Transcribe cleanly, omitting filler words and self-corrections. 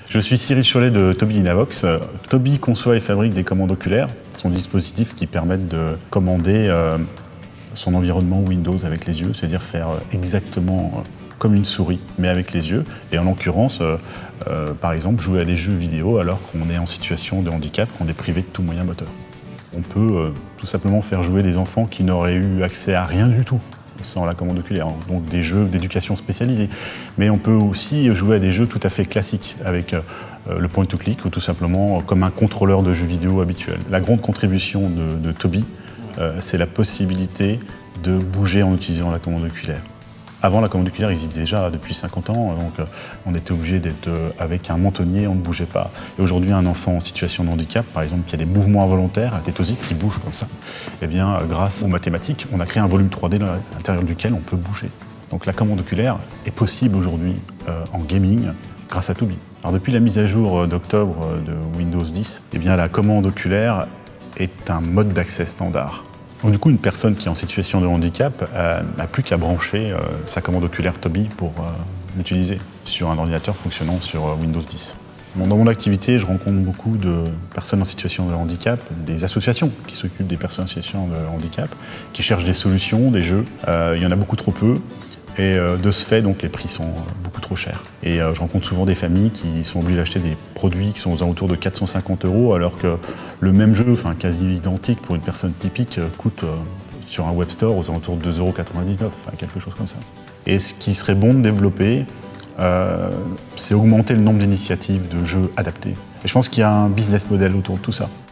Je suis Cyril Chollet de Tobii Dynavox. Tobii conçoit et fabrique des commandes oculaires. Ce sont des dispositifs qui permettent de commander son environnement Windows avec les yeux, c'est-à-dire faire exactement comme une souris, mais avec les yeux. Et en l'occurrence, par exemple, jouer à des jeux vidéo alors qu'on est en situation de handicap, qu'on est privé de tout moyen moteur. On peut tout simplement faire jouer des enfants qui n'auraient eu accès à rien du tout sans la commande oculaire, donc des jeux d'éducation spécialisés. Mais on peut aussi jouer à des jeux tout à fait classiques avec le point to click ou tout simplement comme un contrôleur de jeux vidéo habituel. La grande contribution de Tobii, c'est la possibilité de bouger en utilisant la commande oculaire. Avant, la commande oculaire existe déjà depuis 50 ans, donc on était obligé d'être avec un mentonnier, on ne bougeait pas. Et aujourd'hui, un enfant en situation de handicap, par exemple, qui a des mouvements involontaires, tétosiques, qui bouge comme ça, eh bien, grâce aux mathématiques, on a créé un volume 3D à l'intérieur duquel on peut bouger. Donc la commande oculaire est possible aujourd'hui en gaming grâce à Tobii. Alors depuis la mise à jour d'octobre de Windows 10, eh bien, la commande oculaire est un mode d'accès standard. Donc, du coup, une personne qui est en situation de handicap n'a plus qu'à brancher sa commande oculaire Tobii pour l'utiliser sur un ordinateur fonctionnant sur Windows 10. Bon, dans mon activité, je rencontre beaucoup de personnes en situation de handicap, des associations qui s'occupent des personnes en situation de handicap, qui cherchent des solutions, des jeux. Il y en a beaucoup trop peu. Et de ce fait, donc, les prix sont beaucoup trop chers. Et je rencontre souvent des familles qui sont obligées d'acheter des produits qui sont aux alentours de 450 €, alors que le même jeu, enfin quasi identique pour une personne typique, coûte sur un web store aux alentours de 2,99 €, enfin, quelque chose comme ça. Et ce qui serait bon de développer, c'est augmenter le nombre d'initiatives de jeux adaptés. Et je pense qu'il y a un business model autour de tout ça.